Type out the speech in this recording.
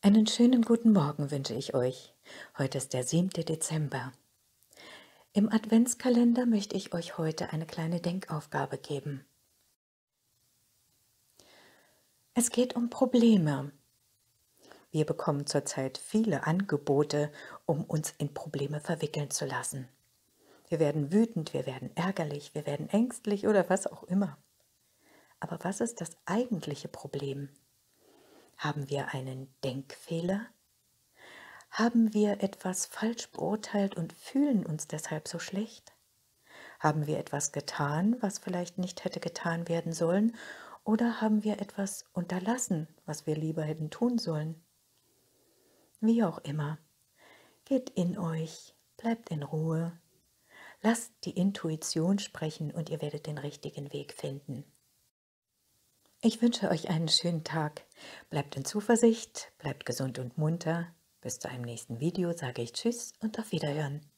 Einen schönen guten Morgen wünsche ich euch. Heute ist der 7. Dezember. Im Adventskalender möchte ich euch heute eine kleine Denkaufgabe geben. Es geht um Probleme. Wir bekommen zurzeit viele Angebote, um uns in Probleme verwickeln zu lassen. Wir werden wütend, wir werden ärgerlich, wir werden ängstlich oder was auch immer. Aber was ist das eigentliche Problem? Haben wir einen Denkfehler? Haben wir etwas falsch beurteilt und fühlen uns deshalb so schlecht? Haben wir etwas getan, was vielleicht nicht hätte getan werden sollen? Oder haben wir etwas unterlassen, was wir lieber hätten tun sollen? Wie auch immer, geht in euch, bleibt in Ruhe, lasst die Intuition sprechen und ihr werdet den richtigen Weg finden. Ich wünsche euch einen schönen Tag. Bleibt in Zuversicht, bleibt gesund und munter. Bis zu einem nächsten Video sage ich Tschüss und auf Wiederhören.